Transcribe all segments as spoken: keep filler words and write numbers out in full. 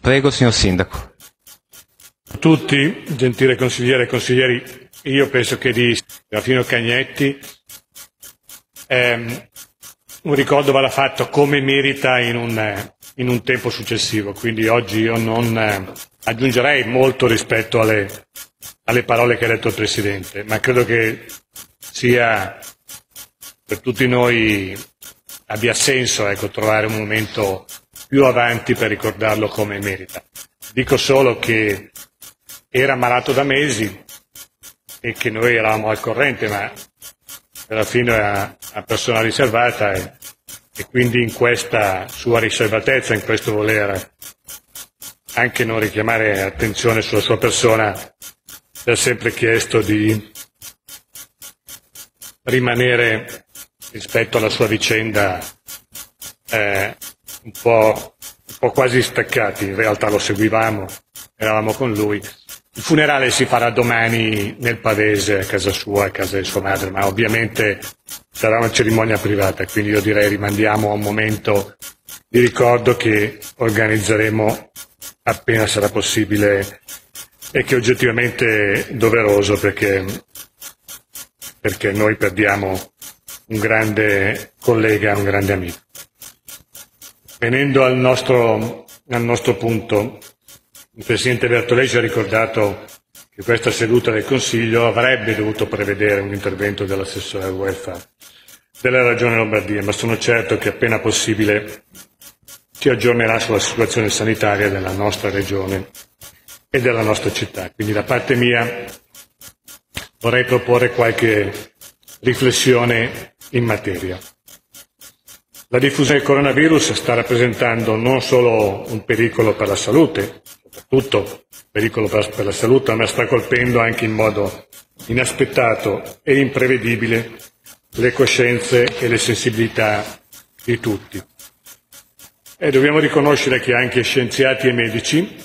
Prego, signor Sindaco. Tutti, gentile consigliere e consiglieri, io penso che di Serafino Cagnetti ehm, un ricordo vada fatto come merita in un, in un tempo successivo, quindi oggi io non eh, aggiungerei molto rispetto alle, alle parole che ha detto il Presidente, ma credo che sia per tutti noi abbia senso ecco, trovare un momento più avanti per ricordarlo come merita. Dico solo che era malato da mesi e che noi eravamo al corrente, ma alla fine è una persona riservata e, e quindi in questa sua riservatezza, in questo voler anche non richiamare attenzione sulla sua persona, ci ha sempre chiesto di rimanere rispetto alla sua vicenda eh, un po', un po' quasi staccati. In realtà lo seguivamo, eravamo con lui. Il funerale si farà domani nel Pavese, a casa sua, a casa di sua madre, ma ovviamente sarà una cerimonia privata, quindi io direi rimandiamo a un momento di ricordo che organizzeremo appena sarà possibile e che è oggettivamente doveroso perché, perché noi perdiamo un grande collega, un grande amico. Venendo al nostro, al nostro punto, il Presidente Bertolegi ha ricordato che questa seduta del Consiglio avrebbe dovuto prevedere un intervento dell'assessore al welfare della Regione Lombardia, ma sono certo che appena possibile ci aggiornerà sulla situazione sanitaria della nostra Regione e della nostra città. Quindi da parte mia vorrei proporre qualche riflessione in materia. La diffusione del coronavirus sta rappresentando non solo un pericolo per la salute, soprattutto un pericolo per la salute, ma sta colpendo anche in modo inaspettato e imprevedibile le coscienze e le sensibilità di tutti. E dobbiamo riconoscere che anche scienziati e medici,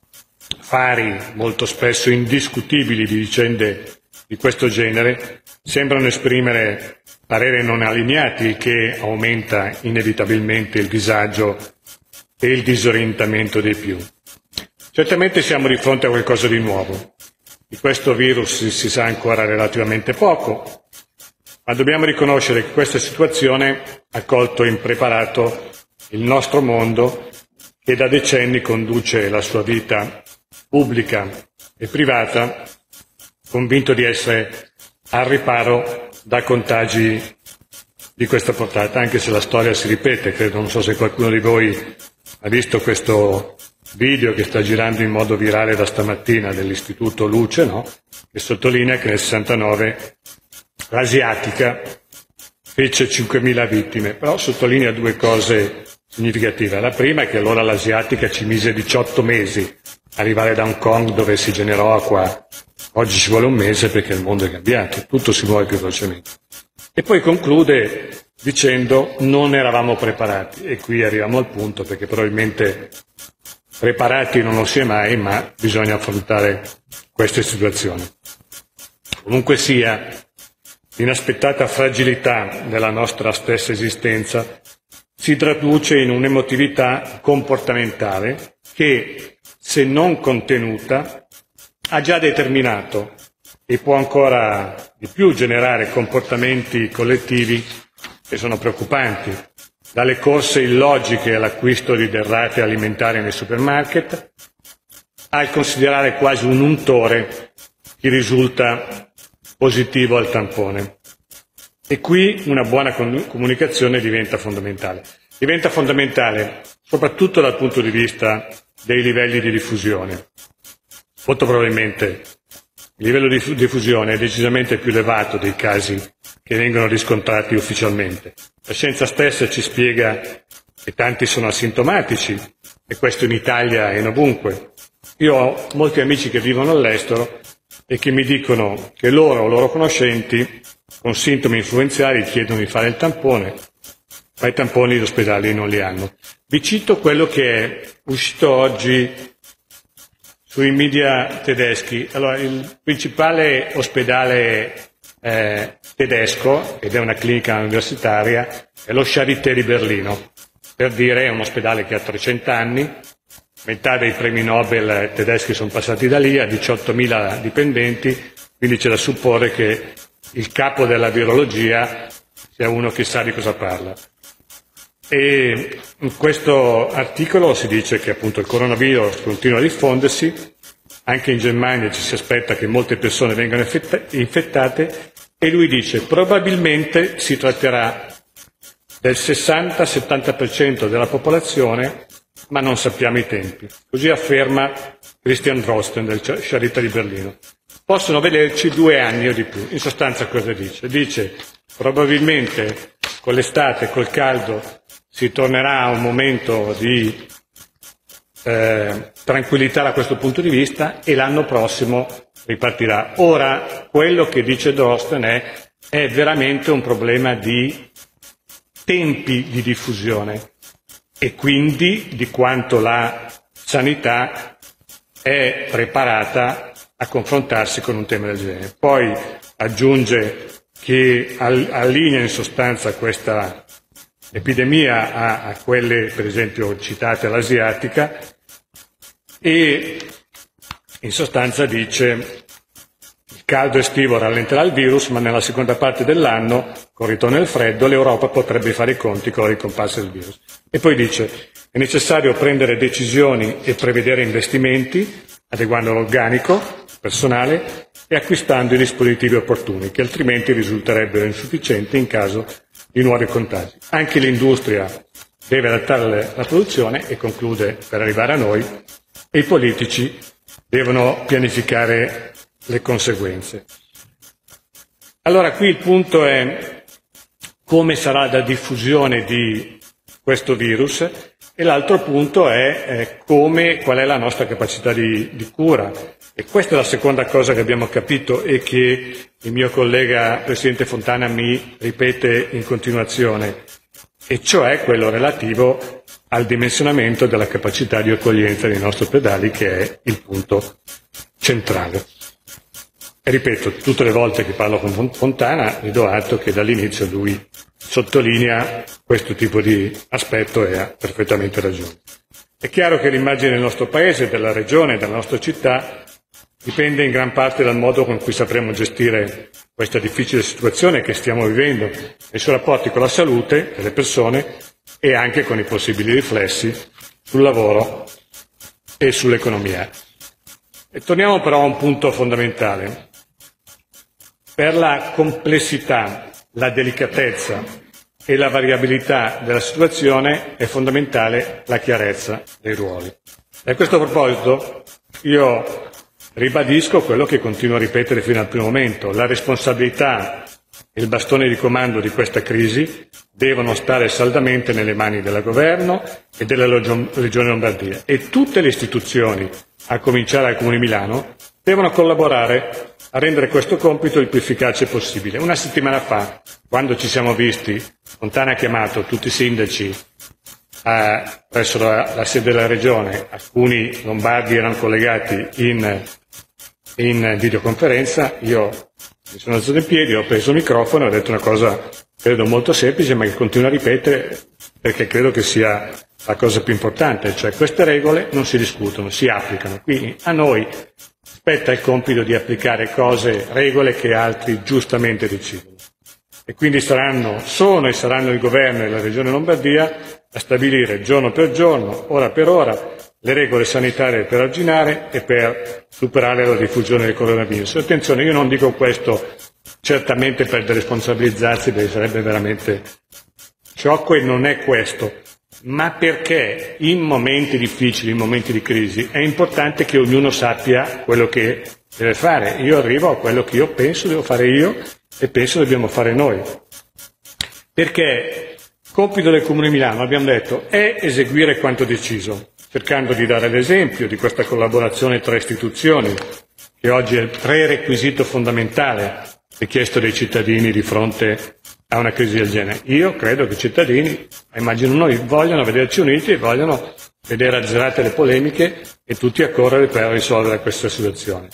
fari molto spesso indiscutibili di vicende di questo genere, sembrano esprimere pareri non allineati, il che aumenta inevitabilmente il disagio e il disorientamento dei più. Certamente siamo di fronte a qualcosa di nuovo. Di questo virus si sa ancora relativamente poco, ma dobbiamo riconoscere che questa situazione ha colto impreparato il nostro mondo, che da decenni conduce la sua vita pubblica e privata, convinto di essere al riparo da contagi di questa portata, anche se la storia si ripete. Credo, non so se qualcuno di voi ha visto questo video che sta girando in modo virale da stamattina dell'Istituto Luce, no? Che sottolinea che nel sessantanove l'asiatica fece cinquemila vittime, però sottolinea due cose significative. La prima è che allora l'asiatica ci mise diciotto mesi arrivare da Hong Kong, dove si generò a qua. Oggi ci vuole un mese perché il mondo è cambiato, tutto si muove più velocemente. E poi conclude dicendo non eravamo preparati, e qui arriviamo al punto, perché probabilmente preparati non lo si è mai, ma bisogna affrontare queste situazioni. Comunque sia, l'inaspettata fragilità della nostra stessa esistenza si traduce in un'emotività comportamentale che, se non contenuta, ha già determinato e può ancora di più generare comportamenti collettivi che sono preoccupanti, dalle corse illogiche all'acquisto di derrate alimentari nei supermarket, al considerare quasi un untore chi risulta positivo al tampone. E qui una buona comunicazione diventa fondamentale. Diventa fondamentale soprattutto dal punto di vista dei livelli di diffusione. Molto probabilmente il livello di diffusione è decisamente più elevato dei casi che vengono riscontrati ufficialmente. La scienza stessa ci spiega che tanti sono asintomatici, e questo in Italia e in ovunque. Io ho molti amici che vivono all'estero e che mi dicono che loro o loro conoscenti con sintomi influenzali chiedono di fare il tampone, ma i tamponi gli ospedali non li hanno. Vi cito quello che è uscito oggi sui media tedeschi. Allora, il principale ospedale eh, tedesco, ed è una clinica universitaria, è lo Charité di Berlino. Per dire, è un ospedale che ha trecento anni, metà dei premi Nobel tedeschi sono passati da lì, a diciottomila dipendenti, quindi c'è da supporre che il capo della virologia sia uno che sa di cosa parla. E in questo articolo si dice che appunto il coronavirus continua a diffondersi, anche in Germania ci si aspetta che molte persone vengano infettate e lui dice probabilmente si tratterà del sessanta settanta per cento della popolazione, ma non sappiamo i tempi. Così afferma Christian Drosten del Charité di Berlino. Possono vederci due anni o di più. In sostanza cosa dice? Dice probabilmente con l'estate, col caldo, si tornerà a un momento di eh, tranquillità da questo punto di vista e l'anno prossimo ripartirà. Ora, quello che dice Drosten è, è veramente un problema di tempi di diffusione e quindi di quanto la sanità è preparata a confrontarsi con un tema del genere. Poi aggiunge che allinea in sostanza questa epidemia a, a quelle per esempio citate all'asiatica e in sostanza dice il caldo estivo rallenterà il virus, ma nella seconda parte dell'anno, con il ritorno del freddo, l'Europa potrebbe fare i conti con la ricomparsa del virus. E poi dice è necessario prendere decisioni e prevedere investimenti, adeguando l'organico personale e acquistando i dispositivi opportuni, che altrimenti risulterebbero insufficienti in caso di nuovi contagi. Anche l'industria deve adattare la produzione e conclude per arrivare a noi e i politici devono pianificare le conseguenze. Allora qui il punto è come sarà la diffusione di questo virus e l'altro punto è eh, come, qual è la nostra capacità di, di cura. E questa è la seconda cosa che abbiamo capito e che il mio collega Presidente Fontana mi ripete in continuazione, e cioè quello relativo al dimensionamento della capacità di accoglienza dei nostri ospedali, che è il punto centrale. E ripeto, tutte le volte che parlo con Fontana mi do atto che dall'inizio lui sottolinea questo tipo di aspetto e ha perfettamente ragione. È chiaro che l'immagine del nostro Paese, della regione, della nostra città dipende in gran parte dal modo con cui sapremo gestire questa difficile situazione che stiamo vivendo nei suoi rapporti con la salute delle persone e anche con i possibili riflessi sul lavoro e sull'economia. E torniamo però a un punto fondamentale. Per la complessità, la delicatezza e la variabilità della situazione è fondamentale la chiarezza dei ruoli. E a questo proposito io ribadisco quello che continuo a ripetere fino al primo momento. La responsabilità e il bastone di comando di questa crisi devono stare saldamente nelle mani del governo e della Regione Lombardia e tutte le istituzioni, a cominciare dal Comune di Milano, devono collaborare a rendere questo compito il più efficace possibile. Una settimana fa, quando ci siamo visti, Fontana ha chiamato tutti i sindaci eh, presso la, la sede della Regione, alcuni lombardi erano collegati in, in videoconferenza, io mi sono alzato in piedi, ho preso il microfono e ho detto una cosa credo molto semplice ma che continuo a ripetere perché credo che sia la cosa più importante, cioè queste regole non si discutono, si applicano. Quindi a noi spetta il compito di applicare cose, regole che altri giustamente decidono. E quindi saranno, sono e saranno il governo e la Regione Lombardia a stabilire giorno per giorno, ora per ora, le regole sanitarie per arginare e per superare la diffusione del coronavirus. Attenzione, io non dico questo certamente per deresponsabilizzarsi, perché sarebbe veramente sciocco e non è questo, ma perché in momenti difficili, in momenti di crisi, è importante che ognuno sappia quello che deve fare. Io arrivo a quello che io penso devo fare io e penso dobbiamo fare noi. Perché il compito del Comune di Milano, abbiamo detto, è eseguire quanto deciso, cercando di dare l'esempio di questa collaborazione tra istituzioni, che oggi è il prerequisito fondamentale richiesto dai cittadini di fronte a una crisi del genere. Io credo che i cittadini, immagino noi, vogliono vederci uniti e vogliono vedere azzerate le polemiche e tutti a correre per risolvere questa situazione.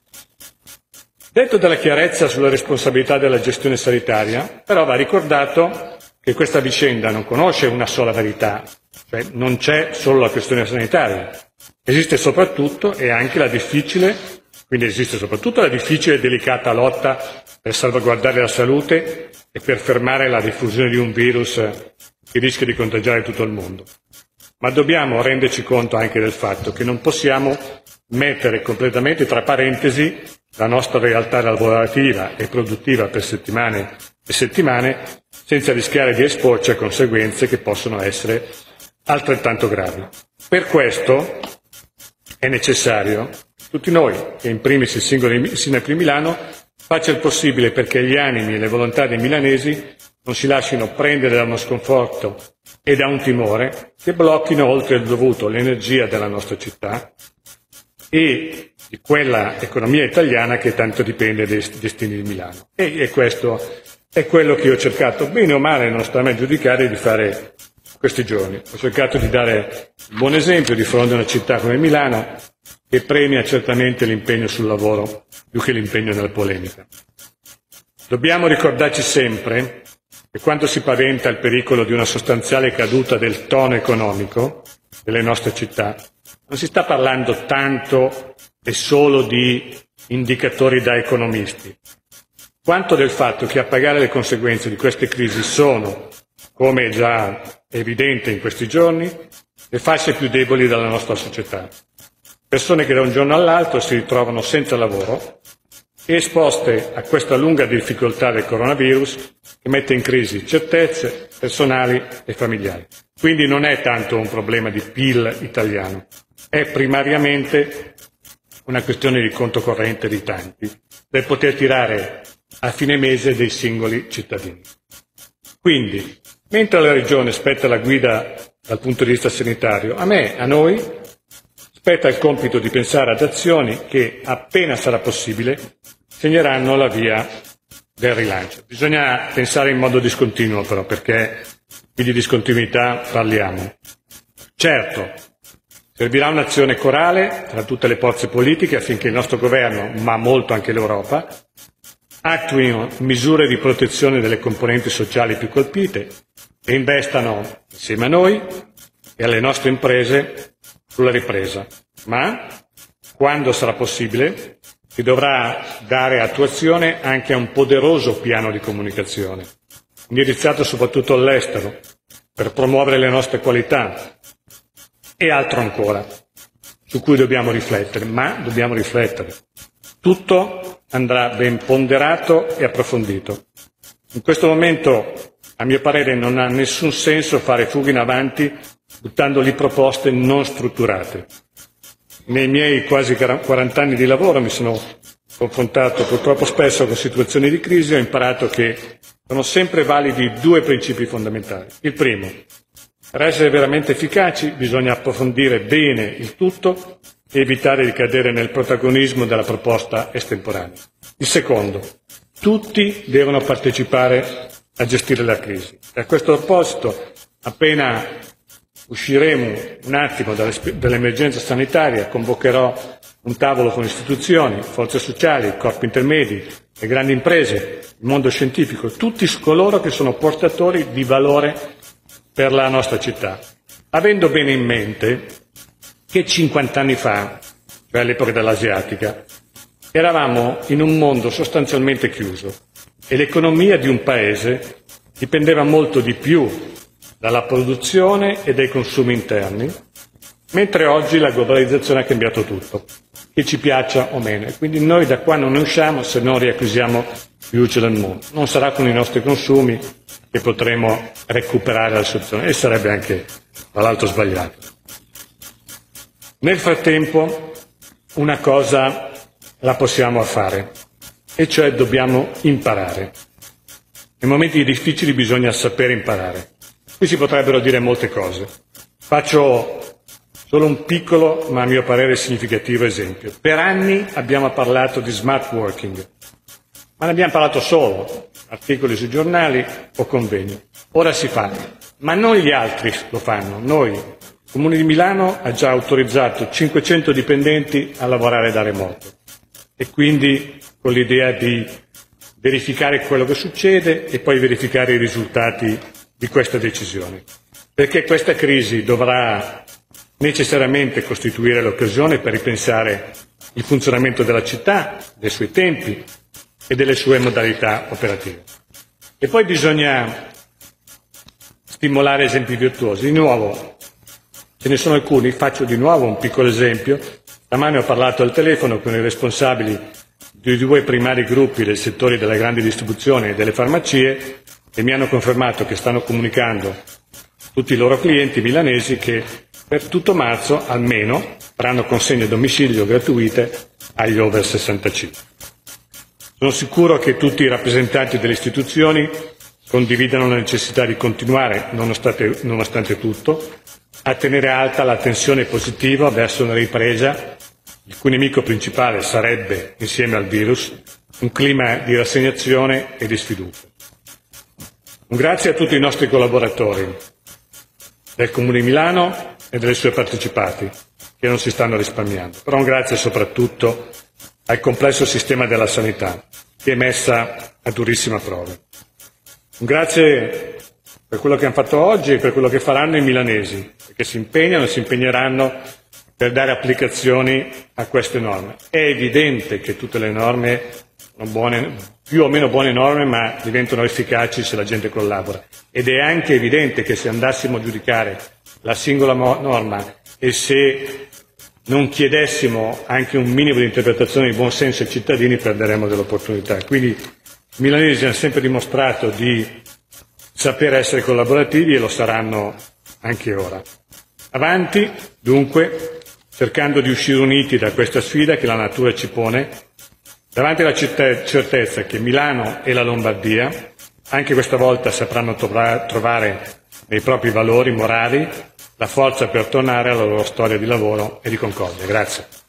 Detto della chiarezza sulla responsabilità della gestione sanitaria, però va ricordato che questa vicenda non conosce una sola verità, cioè non c'è solo la questione sanitaria, Esiste soprattutto e anche la difficile, quindi esiste soprattutto la difficile e delicata lotta per salvaguardare la salute e per fermare la diffusione di un virus che rischia di contagiare tutto il mondo. Ma dobbiamo renderci conto anche del fatto che non possiamo mettere completamente tra parentesi la nostra realtà lavorativa e produttiva per settimane e settimane senza rischiare di esporci a conseguenze che possono essere altrettanto gravi. Per questo è necessario che tutti noi, e in primis il singolo Sindaco Milano, faccia il possibile perché gli animi e le volontà dei milanesi non si lasciano prendere da uno sconforto e da un timore che blocchino oltre il dovuto l'energia della nostra città e di quella economia italiana che tanto dipende dai destini di Milano. E, e questo è quello che io ho cercato, bene o male, non sta a me giudicare, di fare questi giorni. Ho cercato di dare un buon esempio di fronte a una città come Milano che premia certamente l'impegno sul lavoro più che l'impegno nella polemica. Dobbiamo ricordarci sempre che quando si paventa il pericolo di una sostanziale caduta del tono economico delle nostre città, non si sta parlando tanto e solo di indicatori da economisti, quanto del fatto che a pagare le conseguenze di queste crisi sono, come è già evidente in questi giorni, le fasce più deboli della nostra società. Persone che da un giorno all'altro si ritrovano senza lavoro e esposte a questa lunga difficoltà del coronavirus che mette in crisi certezze personali e familiari. Quindi non è tanto un problema di P I L italiano, è primariamente una questione di conto corrente di tanti, del poter tirare a fine mese dei singoli cittadini. Quindi, mentre alla Regione spetta la guida dal punto di vista sanitario, a me, a noi, spetta il compito di pensare ad azioni che, appena sarà possibile, segneranno la via del rilancio. Bisogna pensare in modo discontinuo però, perché qui di discontinuità parliamo. Certo, servirà un'azione corale tra tutte le forze politiche affinché il nostro governo, ma molto anche l'Europa, attuino misure di protezione delle componenti sociali più colpite e investano insieme a noi e alle nostre imprese sulla ripresa. Ma, quando sarà possibile, si dovrà dare attuazione anche a un poderoso piano di comunicazione, indirizzato soprattutto all'estero, per promuovere le nostre qualità e altro ancora, su cui dobbiamo riflettere, ma dobbiamo riflettere. Tutto andrà ben ponderato e approfondito. In questo momento, a mio parere, non ha nessun senso fare fughe in avanti buttando lì proposte non strutturate. Nei miei quasi quaranta anni di lavoro mi sono confrontato purtroppo spesso con situazioni di crisi e ho imparato che sono sempre validi due principi fondamentali. Il primo, per essere veramente efficaci bisogna approfondire bene il tutto e evitare di cadere nel protagonismo della proposta estemporanea. Il secondo, tutti devono partecipare a gestire la crisi. E a questo proposito, appena usciremo un attimo dall'emergenza sanitaria, convocherò un tavolo con istituzioni, forze sociali, corpi intermedi, le grandi imprese, il mondo scientifico, tutti coloro che sono portatori di valore per la nostra città, avendo bene in mente che cinquanta anni fa, cioè all'epoca dell'Asiatica, eravamo in un mondo sostanzialmente chiuso e l'economia di un paese dipendeva molto di più dalla produzione e dai consumi interni, mentre oggi la globalizzazione ha cambiato tutto, che ci piaccia o meno. E quindi noi da qua non ne usciamo se non riacquisiamo fiducia nel mondo. Non sarà con i nostri consumi che potremo recuperare la situazione e sarebbe anche, tra l'altro, sbagliato. Nel frattempo una cosa la possiamo fare, e cioè dobbiamo imparare. Nei momenti difficili bisogna sapere imparare. Qui si potrebbero dire molte cose. Faccio solo un piccolo, ma a mio parere significativo esempio. Per anni abbiamo parlato di smart working, ma ne abbiamo parlato solo, articoli sui giornali o convegni. Ora si fa, ma non gli altri lo fanno. Noi, il Comune di Milano, ha già autorizzato cinquecento dipendenti a lavorare da remoto e quindi con l'idea di verificare quello che succede e poi verificare i risultati di questa decisione. Perché questa crisi dovrà necessariamente costituire l'occasione per ripensare il funzionamento della città, dei suoi tempi e delle sue modalità operative. E poi bisogna stimolare esempi virtuosi. Di nuovo, ce ne sono alcuni, faccio di nuovo un piccolo esempio. Stamane ho parlato al telefono con i responsabili dei due primari gruppi del settore della grande distribuzione e delle farmacie e mi hanno confermato che stanno comunicando tutti i loro clienti milanesi che per tutto marzo almeno faranno consegne a domicilio gratuite agli over sessantacinque. Sono sicuro che tutti i rappresentanti delle istituzioni condividano la necessità di continuare, nonostante, nonostante tutto, a tenere alta la tensione positiva verso una ripresa il cui nemico principale sarebbe, insieme al virus, un clima di rassegnazione e di sfiducia. Un grazie a tutti i nostri collaboratori del Comune di Milano e delle sue partecipate, che non si stanno risparmiando. Però un grazie soprattutto al complesso sistema della sanità, che è messa a durissima prova. Un grazie per quello che hanno fatto oggi e per quello che faranno i milanesi, perché si impegnano e si impegneranno per dare applicazioni a queste norme. È evidente che tutte le norme sono buone, più o meno buone norme, ma diventano efficaci se la gente collabora. Ed è anche evidente che se andassimo a giudicare la singola norma e se non chiedessimo anche un minimo di interpretazione di buon senso ai cittadini, perderemo delle opportunità. Quindi i milanesi hanno sempre dimostrato di saper essere collaborativi e lo saranno anche ora. Avanti, dunque, cercando di uscire uniti da questa sfida che la natura ci pone, davanti alla certezza che Milano e la Lombardia anche questa volta sapranno trovare nei propri valori morali la forza per tornare alla loro storia di lavoro e di concordia. Grazie.